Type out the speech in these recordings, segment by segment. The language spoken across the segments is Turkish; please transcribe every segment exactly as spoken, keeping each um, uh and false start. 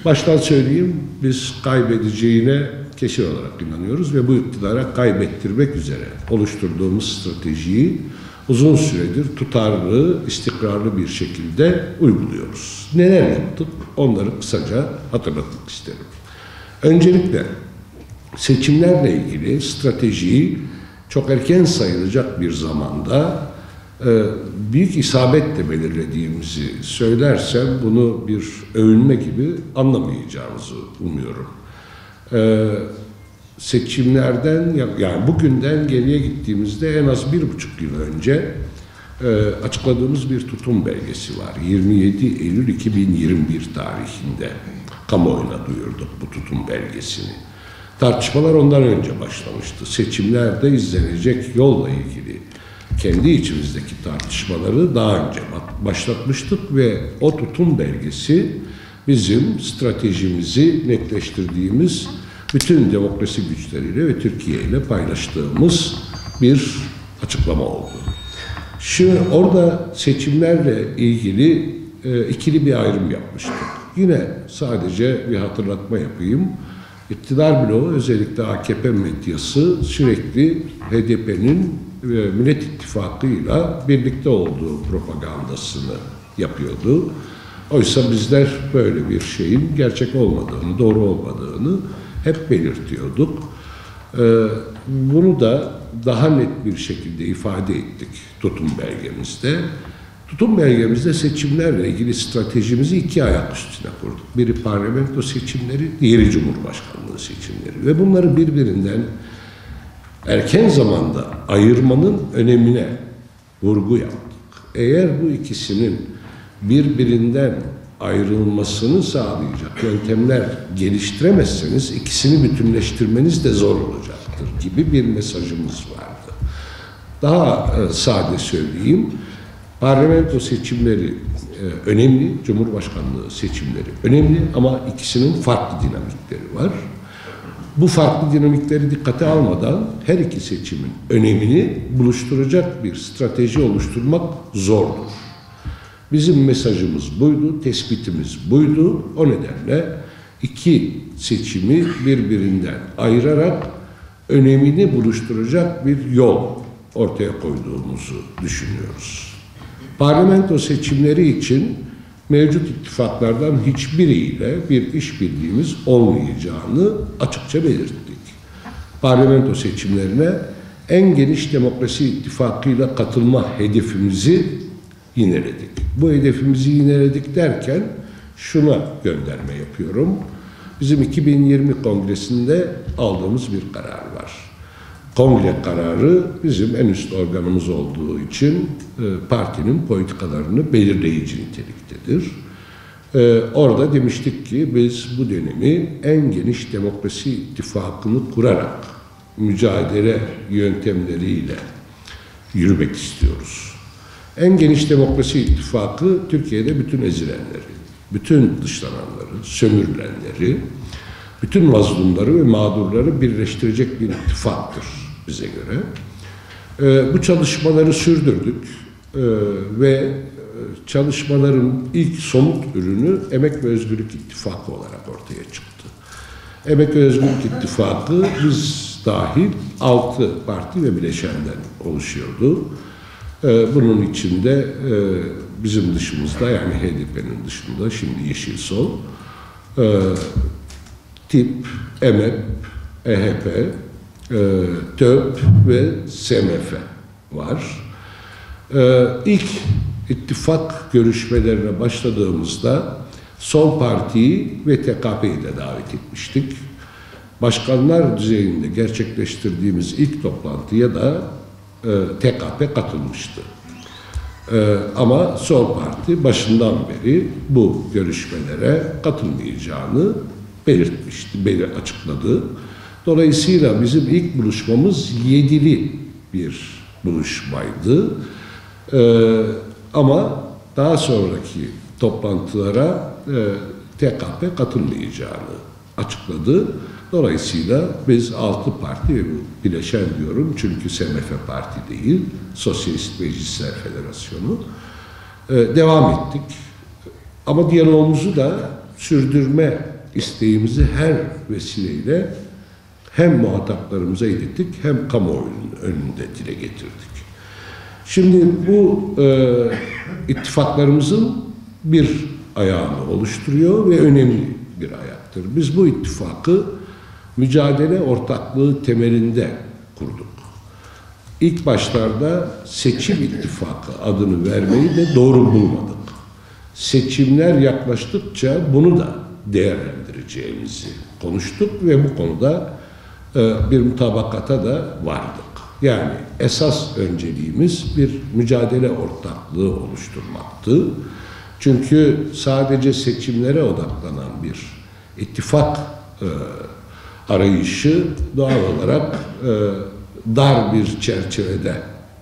Baştan söyleyeyim, biz kaybedeceğine kesin olarak inanıyoruz ve bu iktidara kaybettirmek üzere oluşturduğumuz stratejiyi uzun süredir tutarlı, istikrarlı bir şekilde uyguluyoruz. Neler yaptık? Onları kısaca hatırlatmak isterim. Öncelikle seçimlerle ilgili stratejiyi çok erken sayılacak bir zamanda büyük isabetle belirlediğimizi söylersem bunu bir övünme gibi anlamayacağınızı umuyorum. Seçimlerden, yani bugünden geriye gittiğimizde en az bir buçuk yıl önce açıkladığımız bir tutum belgesi var. yirmi yedi Eylül iki bin yirmi bir tarihinde kamuoyuna duyurduk bu tutum belgesini. Tartışmalar ondan önce başlamıştı. Seçimlerde izlenecek yolla ilgili kendi içimizdeki tartışmaları daha önce başlatmıştık ve o tutum belgesi bizim stratejimizi netleştirdiğimiz bütün demokrasi güçleriyle ve Türkiye ile paylaştığımız bir açıklama oldu. Şimdi orada seçimlerle ilgili e, ikili bir ayrım yapmıştık. Yine sadece bir hatırlatma yapayım. İktidar bloğu, özellikle A K P medyası sürekli H D P'nin ve Millet İttifakı'yla birlikte olduğu propagandasını yapıyordu. Oysa bizler böyle bir şeyin gerçek olmadığını, doğru olmadığını hep belirtiyorduk. Ee, bunu da daha net bir şekilde ifade ettik tutum belgemizde. Tutum belgemizde seçimlerle ilgili stratejimizi iki ayak üstüne kurduk. Biri parlamento seçimleri, diğeri Cumhurbaşkanlığı seçimleri. Ve bunları birbirinden erken zamanda ayırmanın önemine vurgu yaptık. Eğer bu ikisinin birbirinden ayrılmasını sağlayacak yöntemler geliştiremezseniz ikisini bütünleştirmeniz de zor olacaktır gibi bir mesajımız vardı. Daha e, sade söyleyeyim, parlamento seçimleri e, önemli, Cumhurbaşkanlığı seçimleri önemli ama ikisinin farklı dinamikleri var. Bu farklı dinamikleri dikkate almadan her iki seçimin önemini buluşturacak bir strateji oluşturmak zordur. Bizim mesajımız buydu, tespitimiz buydu. O nedenle iki seçimi birbirinden ayırarak önemini buluşturacak bir yol ortaya koyduğumuzu düşünüyoruz. Parlamento seçimleri için mevcut ittifaklardan hiçbiriyle bir işbirliğimiz olmayacağını açıkça belirttik. Parlamento seçimlerine en geniş demokrasi ittifakıyla katılma hedefimizi yineledik. Bu hedefimizi yineledik derken şuna gönderme yapıyorum. Bizim iki bin yirmi kongresinde aldığımız bir karar var. Kongre kararı bizim en üst organımız olduğu için e, partinin politikalarını belirleyici niteliktedir. E, orada demiştik ki biz bu dönemi en geniş demokrasi ittifakını kurarak mücadele yöntemleriyle yürümek istiyoruz. En geniş demokrasi ittifakı Türkiye'de bütün ezilenleri, bütün dışlananları, sömürülenleri, bütün mazlumları ve mağdurları birleştirecek bir ittifaktır bize göre. Ee, bu çalışmaları sürdürdük ee, ve çalışmaların ilk somut ürünü Emek ve Özgürlük İttifakı olarak ortaya çıktı. Emek ve Özgürlük İttifakı biz dahil altı parti ve bileşenden oluşuyordu. Ee, bunun içinde e, bizim dışımızda, yani H D P'nin dışında şimdi Yeşil Sol, e, TİP, EMEP, E H P, e, TÖP ve S M F var. E, ilk ittifak görüşmelerine başladığımızda Sol Parti'yi ve T K P'yi de davet etmiştik. Başkanlar düzeyinde gerçekleştirdiğimiz ilk toplantıya da e, T K P katılmıştı. E, ama Sol Parti başından beri bu görüşmelere katılmayacağını belirtmişti, belir açıkladı. Dolayısıyla bizim ilk buluşmamız yedili bir buluşmaydı. Ee, ama daha sonraki toplantılara e, T K P katılmayacağını açıkladı. Dolayısıyla biz altı parti ve bileşen diyorum çünkü S M F Parti değil, Sosyalist Meclisler Federasyonu e, devam ettik. Ama diyalogumuzu da sürdürme isteğimizi her vesileyle hem muhataplarımıza ilettik hem kamuoyunun önünde dile getirdik. Şimdi bu e, ittifaklarımızın bir ayağını oluşturuyor ve önemli bir ayaktır. Biz bu ittifakı mücadele ortaklığı temelinde kurduk. İlk başlarda seçim ittifakı adını vermeyi de doğru bulmadık. Seçimler yaklaştıkça bunu da değerlendireceğimizi konuştuk ve bu konuda e, bir mutabakata da vardık. Yani esas önceliğimiz bir mücadele ortaklığı oluşturmaktı. Çünkü sadece seçimlere odaklanan bir ittifak e, arayışı doğal olarak e, dar bir çerçevede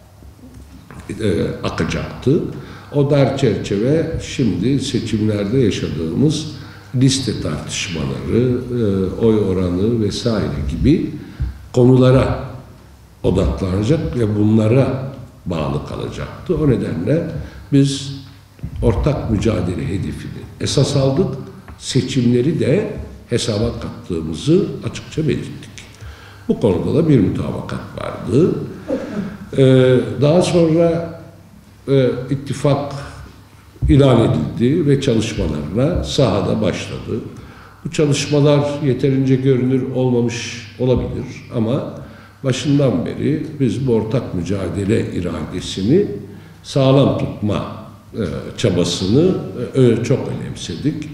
e, akacaktı. O dar çerçeve şimdi seçimlerde yaşadığımız liste tartışmaları, e, oy oranı vesaire gibi konulara odaklanacak ve bunlara bağlı kalacaktı. O nedenle biz ortak mücadele hedefini esas aldık, seçimleri de hesaba kattığımızı açıkça belirttik. Bu konuda da bir mutabakat vardı. Ee, daha sonra e, ittifak ilan edildi ve çalışmalarına sahada başladı. Bu çalışmalar yeterince görünür olmamış olabilir ama başından beri biz bu ortak mücadele iradesini sağlam tutma e, çabasını e, çok önemsedik.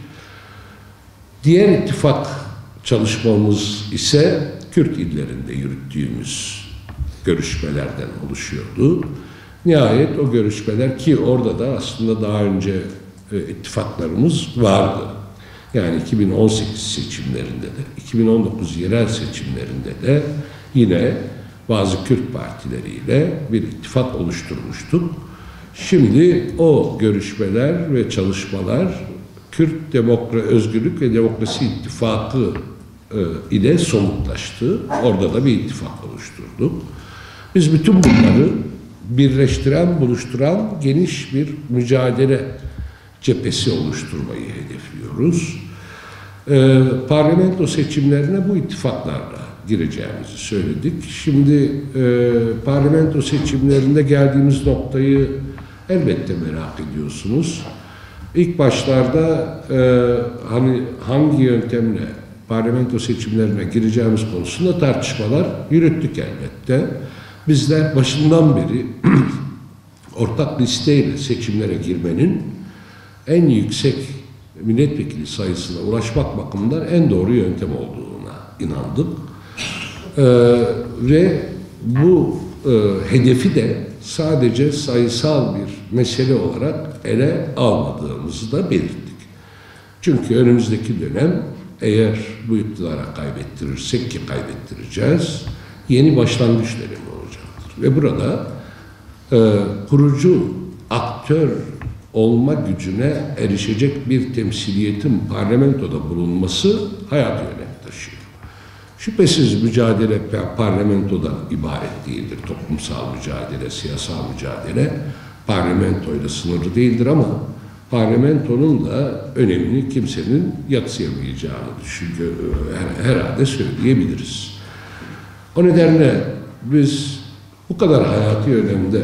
Diğer ittifak çalışmamız ise Kürt illerinde yürüttüğümüz görüşmelerden oluşuyordu. Nihayet o görüşmeler, ki orada da aslında daha önce e, ittifaklarımız vardı. Yani iki bin on sekiz seçimlerinde de, iki bin on dokuz yerel seçimlerinde de yine bazı Kürt partileriyle bir ittifak oluşturmuştuk. Şimdi o görüşmeler ve çalışmalar Kürt Demokra Özgürlük ve Demokrasi İttifakı e, ile somutlaştı. Orada da bir ittifak oluşturduk. Biz bütün bunları birleştiren, buluşturan geniş bir mücadele cephesi oluşturmayı hedefliyoruz. E, parlamento seçimlerine bu ittifaklarla gireceğimizi söyledik. Şimdi e, parlamento seçimlerinde geldiğimiz noktayı elbette merak ediyorsunuz. İlk başlarda e, hani hangi yöntemle parlamento seçimlerine gireceğimiz konusunda tartışmalar yürüttük elbette. Bizler başından beri ortak listeyle seçimlere girmenin en yüksek milletvekili sayısına ulaşmak bakımından en doğru yöntem olduğuna inandık. Ee, ve bu e, hedefi de sadece sayısal bir mesele olarak ele almadığımızı da belirttik. Çünkü önümüzdeki dönem eğer bu iktidara kaybettirirsek, ki kaybettireceğiz, yeni başlangıç dönemi olacaktır. Ve burada e, kurucu aktör olma gücüne erişecek bir temsiliyetin parlamentoda bulunması hayati önem taşıyor. Şüphesiz mücadele parlamentodan ibaret değildir. Toplumsal mücadele, siyasal mücadele parlamentoyla sınırlı değildir ama parlamentonun da önemini kimsenin yadsıyamayacağını düşünce herhalde söyleyebiliriz. O nedenle biz bu kadar hayati önemde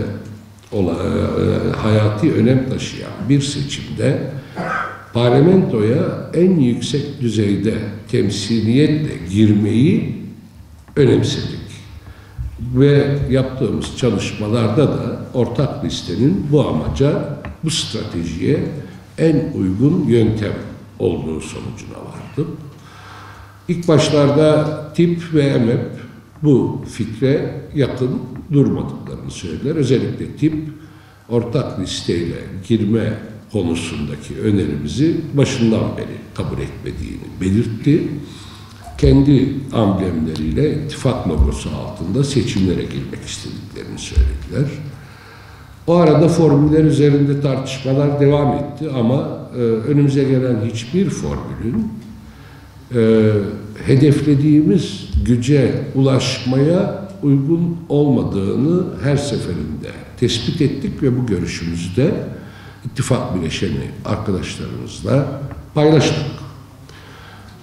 hayati önem taşıyan bir seçimde parlamentoya en yüksek düzeyde temsiliyetle girmeyi önemsedik. Ve yaptığımız çalışmalarda da ortak listenin bu amaca, bu stratejiye en uygun yöntem olduğu sonucuna vardık. İlk başlarda tip ve M H P bu fikre yakın durmadıklarını söylediler. Özellikle tip ortak listeyle girme konusundaki önerimizi başından beri kabul etmediğini belirtti. Kendi amblemleriyle ittifak logosu altında seçimlere girmek istediklerini söylediler. O arada formüller üzerinde tartışmalar devam etti ama e, önümüze gelen hiçbir formülün e, hedeflediğimiz güce ulaşmaya uygun olmadığını her seferinde tespit ettik ve bu görüşümüzde ittifak bileşeni arkadaşlarımızla paylaştık.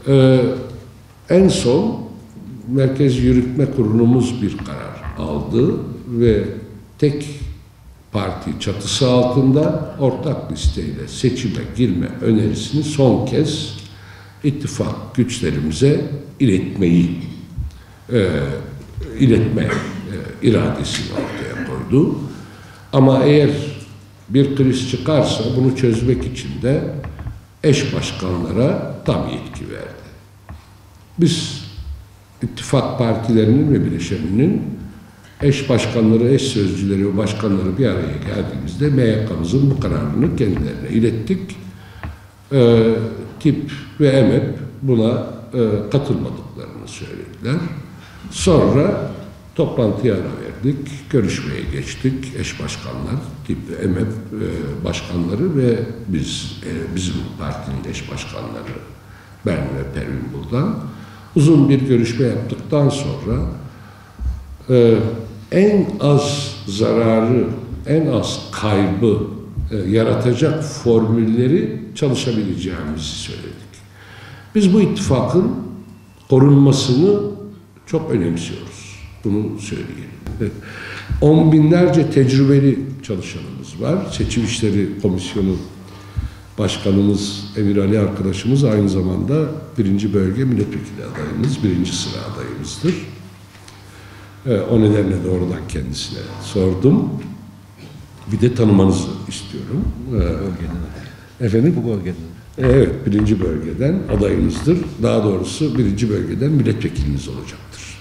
Ee, en son Merkez Yürütme Kurulumuz bir karar aldı ve tek parti çatısı altında ortak listeyle seçime girme önerisini son kez ittifak güçlerimize iletmeyi e, iletme e, iradesini ortaya koydu. Ama eğer bir kriz çıkarsa bunu çözmek için de eş başkanlara tam yetki verdi. Biz ittifak partilerinin ve bileşeninin eş başkanları, eş sözcüleri ve başkanları bir araya geldiğimizde M Y K'mızın bu kararını kendilerine ilettik. Ee, TİP ve E M E P buna e, katılmadıklarını söylediler. Sonra toplantıya ara verdik, görüşmeye geçtik. Eş başkanlar, TİP ve E M E P e, başkanları ve biz, e, bizim partinin eş başkanları, ben ve Pervin Buldan. Uzun bir görüşme yaptıktan sonra e, en az zararı, en az kaybı e, yaratacak formülleri çalışabileceğimizi söyledik. Biz bu ittifakın korunmasını çok önemsiyoruz. Bunu söyleyelim. On binlerce tecrübeli çalışanımız var. Seçim İşleri Komisyonu Başkanımız Emir Ali arkadaşımız aynı zamanda birinci bölge milletvekili adayımız, birinci sıra adayımızdır. Ee, o nedenle doğrudan kendisine sordum. Bir de tanımanızı istiyorum. Ee, efendim? Bu bölgeden. Evet, birinci bölgeden adayımızdır. Daha doğrusu birinci bölgeden milletvekilimiz olacaktır.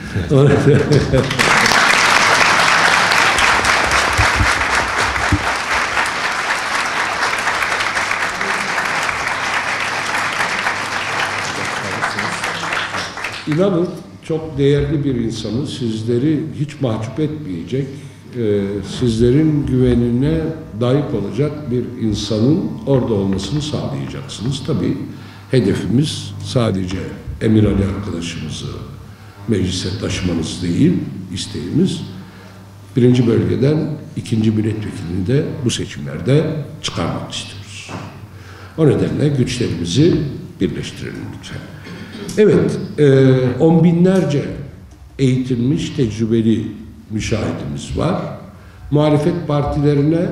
İnanın çok değerli bir insanı, sizleri hiç mahcup etmeyecek, e, sizlerin güvenine layık olacak bir insanın orada olmasını sağlayacaksınız. Tabii hedefimiz sadece Emir Ali arkadaşımızı meclise taşımanız değil, isteğimiz birinci bölgeden ikinci milletvekilini de bu seçimlerde çıkarmak istiyoruz. O nedenle güçlerimizi birleştirelim lütfen. Evet, e, on binlerce eğitilmiş, tecrübeli müşahidimiz var. Muhalefet partilerine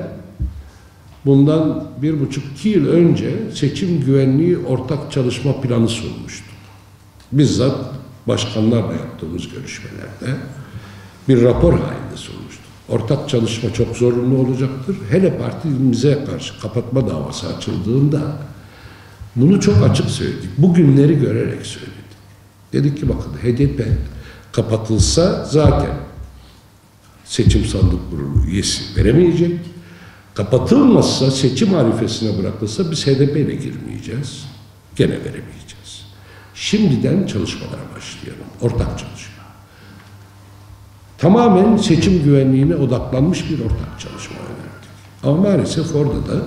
bundan bir buçuk iki yıl önce seçim güvenliği ortak çalışma planı sunmuştu. Bizzat başkanlarla yaptığımız görüşmelerde bir rapor halinde sunmuştu. Ortak çalışma çok zorunlu olacaktır. Hele partimize karşı kapatma davası açıldığında bunu çok açık söyledik. Bu günleri görerek söyledik. Dedik ki bakın H D P kapatılsa zaten seçim sandık kurulu üyesi veremeyecek. Kapatılmazsa, seçim arifesine bırakılsa biz H D P ile girmeyeceğiz. Gene veremeyeceğiz. Şimdiden çalışmalara başlayalım. Ortak çalışma. Tamamen seçim güvenliğine odaklanmış bir ortak çalışma önerdik. Ama maalesef orada da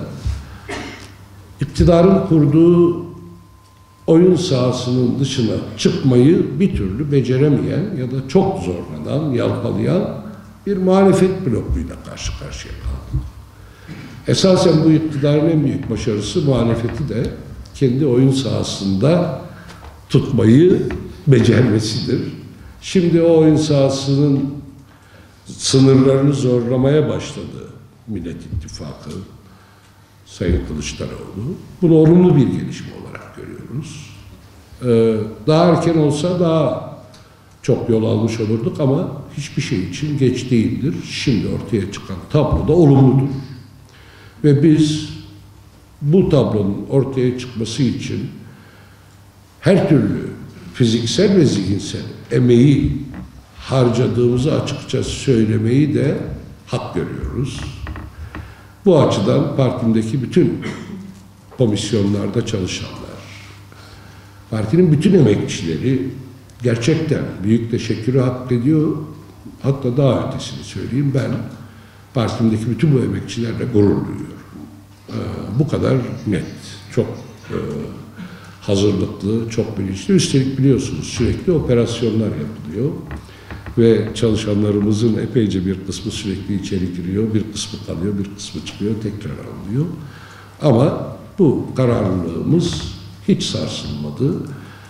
iktidarın kurduğu oyun sahasının dışına çıkmayı bir türlü beceremeyen ya da çok zorlanan, yalpalayan bir muhalefet blokuyla karşı karşıya kaldı. Esasen bu iktidarın en büyük başarısı muhalefeti de kendi oyun sahasında tutmayı becermesidir. Şimdi o oyun sahasının sınırlarını zorlamaya başladı Millet İttifakı, Sayın Kılıçdaroğlu. Bunu olumlu bir gelişme olarak görüyoruz. Ee, daha erken olsa daha çok yol almış olurduk ama hiçbir şey için geç değildir. Şimdi ortaya çıkan tablo da olumludur. Ve biz bu tablonun ortaya çıkması için her türlü fiziksel ve zihinsel emeği harcadığımızı açıkça söylemeyi de hak görüyoruz. Bu açıdan partimdeki bütün komisyonlarda çalışanlar, partinin bütün emekçileri gerçekten büyük teşekkürü hak ediyor. Hatta daha ötesini söyleyeyim, ben partimdeki bütün bu emekçilerle gurur duyuyorum. Ee, bu kadar net, çok e, hazırlıklı, çok bilinçli. Üstelik biliyorsunuz sürekli operasyonlar yapılıyor. Ve çalışanlarımızın epeyce bir kısmı sürekli içeri giriyor, bir kısmı kalıyor, bir kısmı çıkıyor, tekrar alınıyor. Ama bu kararlılığımız hiç sarsılmadı.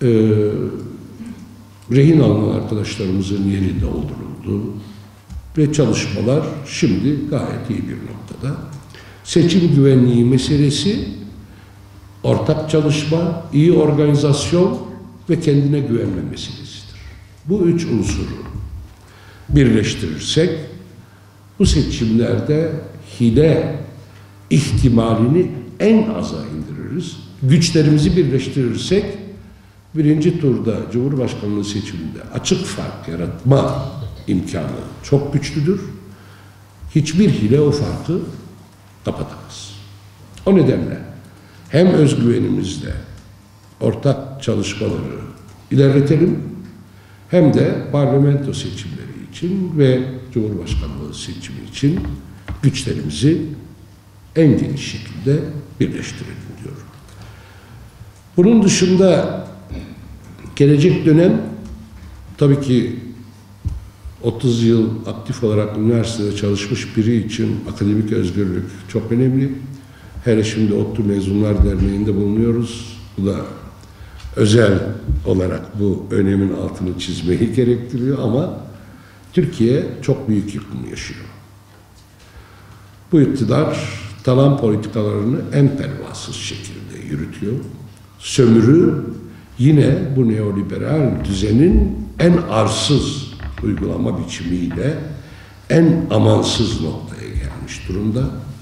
rehin alınan arkadaşlarımızın yeri dolduruldu ve çalışmalar şimdi gayet iyi bir noktada. Seçim güvenliği meselesi, ortak çalışma, iyi organizasyon ve kendine güvenme meselesidir. Bu üç unsuru birleştirirsek bu seçimlerde hile ihtimalini en aza indiririz. Güçlerimizi birleştirirsek birinci turda Cumhurbaşkanlığı seçiminde açık fark yaratma imkanı çok güçlüdür. Hiçbir hile o farkı kapatamaz. O nedenle hem özgüvenimizle ortak çalışmaları ilerletelim hem de parlamento seçimleri için ve Cumhurbaşkanlığı seçimi için güçlerimizi en geniş şekilde birleştirelim diyorum. Bunun dışında gelecek dönem tabii ki otuz yıl aktif olarak üniversitede çalışmış biri için akademik özgürlük çok önemli. Hele şimdi ODTÜ Mezunlar Derneği'nde bulunuyoruz. Bu da özel olarak bu önemin altını çizmeyi gerektiriyor ama Türkiye çok büyük yıkım yaşıyor. Bu iktidar talan politikalarını en pervasız şekilde yürütüyor. Sömürü yine bu neoliberal düzenin en arsız uygulama biçimiyle en amansız noktaya gelmiş durumda.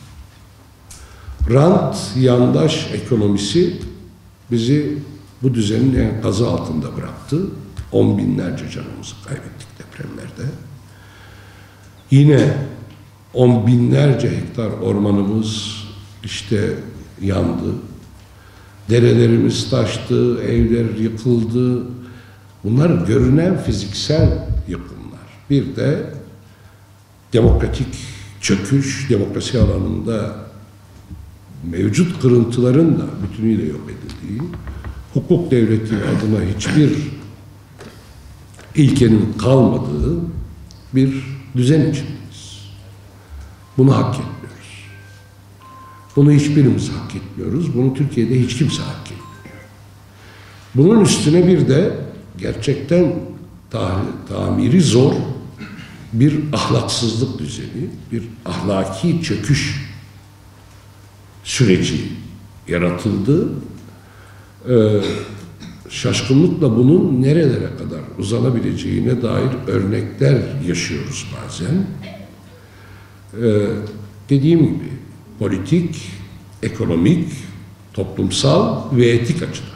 Rant, yandaş ekonomisi bizi bu düzenin enkazı altında bıraktı. On binlerce canımızı kaybettik depremlerde. Yine on binlerce hektar ormanımız işte yandı. Derelerimiz taştı, evler yıkıldı. Bunlar görünen fiziksel yıkımlar. Bir de demokratik çöküş, demokrasi alanında mevcut kırıntıların da bütünüyle yok edildiği, hukuk devleti adına hiçbir ilkenin kalmadığı bir düzen içindeyiz. Bunu hak etmiyoruz. Bunu hiçbirimiz hak etmiyoruz. Bunu Türkiye'de hiç kimse hak etmiyor. Bunun üstüne bir de gerçekten tamiri zor bir ahlaksızlık düzeni, bir ahlaki çöküş süreci yaratıldı. Ee, şaşkınlıkla bunun nerelere kadar uzanabileceğine dair örnekler yaşıyoruz bazen. Ee, dediğim gibi politik, ekonomik, toplumsal ve etik açıdan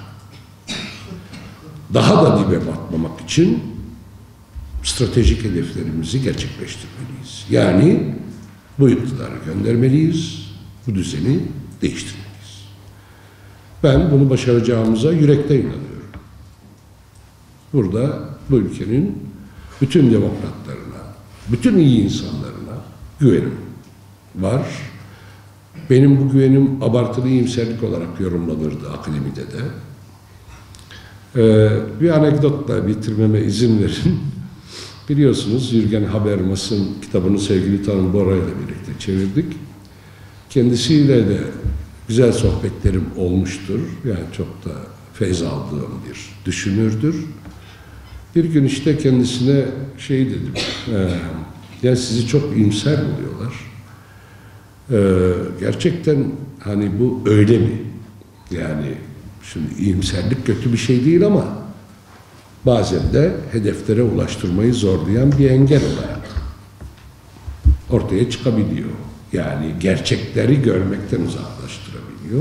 daha da dibe batmamak için stratejik hedeflerimizi gerçekleştirmeliyiz. Yani bu iktidarı göndermeliyiz, bu düzeni değiştirmeliyiz. Ben bunu başaracağımıza yürekten inanıyorum. Burada bu ülkenin bütün demokratlarına, bütün iyi insanlarına güvenim var. Benim bu güvenim abartılı iyimserlik olarak yorumlanırdı akademide de. Ee, bir anekdotla bitirmeme izin verin. Biliyorsunuz Jürgen Habermas'ın kitabını sevgili Tanrı Bora ile birlikte çevirdik. Kendisiyle de güzel sohbetlerim olmuştur. Yani çok da feyz aldığım bir düşünürdür. Bir gün işte kendisine şey dedim, e, yani sizi çok iyimser buluyorlar. E, gerçekten hani bu öyle mi? Yani şimdi iyimserlik kötü bir şey değil ama bazen de hedeflere ulaştırmayı zorlayan bir engel olarak ortaya çıkabiliyor. Yani gerçekleri görmekten uzaklaştırabiliyor.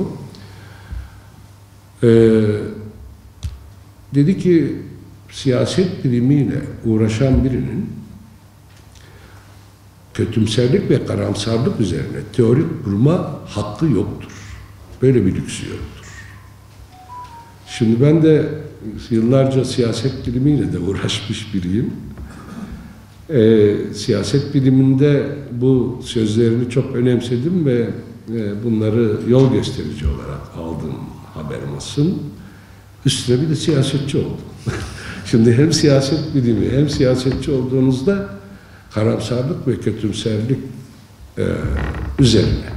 Ee, dedi ki siyaset bilimiyle uğraşan birinin kötümserlik ve karamsarlık üzerine teorik kurma hakkı yoktur. Böyle bir lüksü yoktur. Şimdi ben de yıllarca siyaset bilimiyle de uğraşmış biriyim. Ee, siyaset biliminde bu sözlerini çok önemsedim ve e, bunları yol gösterici olarak aldım Habermas'ın. Üstüne bir de siyasetçi oldum. Şimdi hem siyaset bilimi hem siyasetçi olduğunuzda karamsarlık ve kötümserlik e, üzerine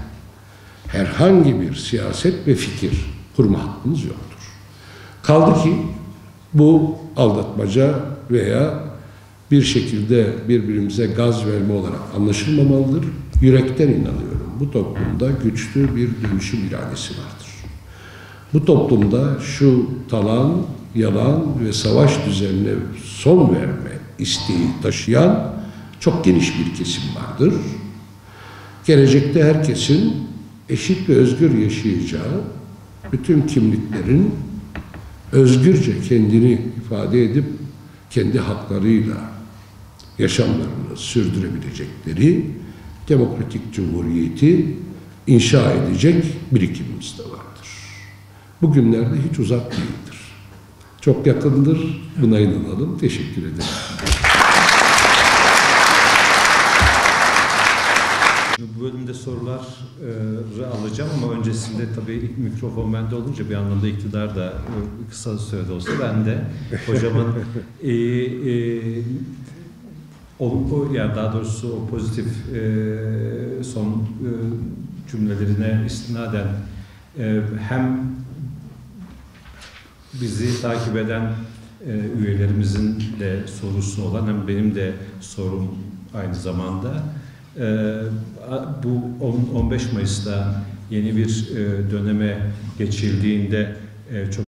herhangi bir siyaset ve fikir kurma hakkınız yoktur. Kaldı ki Bu aldatmaca veya bir şekilde birbirimize gaz verme olarak anlaşılmamalıdır. Yürekten inanıyorum. Bu toplumda güçlü bir dönüşüm iradesi vardır. Bu toplumda şu talan, yalan ve savaş düzenine son verme isteği taşıyan çok geniş bir kesim vardır. Gelecekte herkesin eşit ve özgür yaşayacağı, bütün kimliklerin özgürce kendini ifade edip kendi haklarıyla yaşamlarını sürdürebilecekleri demokratik cumhuriyeti inşa edecek birikimimiz de vardır. Bugünlerde hiç uzak değildir. Çok yakındır, buna inanalım. Teşekkür ederim. Bu bölümde soruları alacağım ama öncesinde tabii mikrofon bende olunca bir anlamda iktidar da kısa sürede olsa ben de hocamın e, e, o, o, yani daha doğrusu o pozitif e, son e, cümlelerine istinaden e, hem bizi takip eden e, üyelerimizin de sorusu olan hem benim de sorum aynı zamanda e, bu on beş Mayıs'ta yeni bir e, döneme geçildiğinde e, çok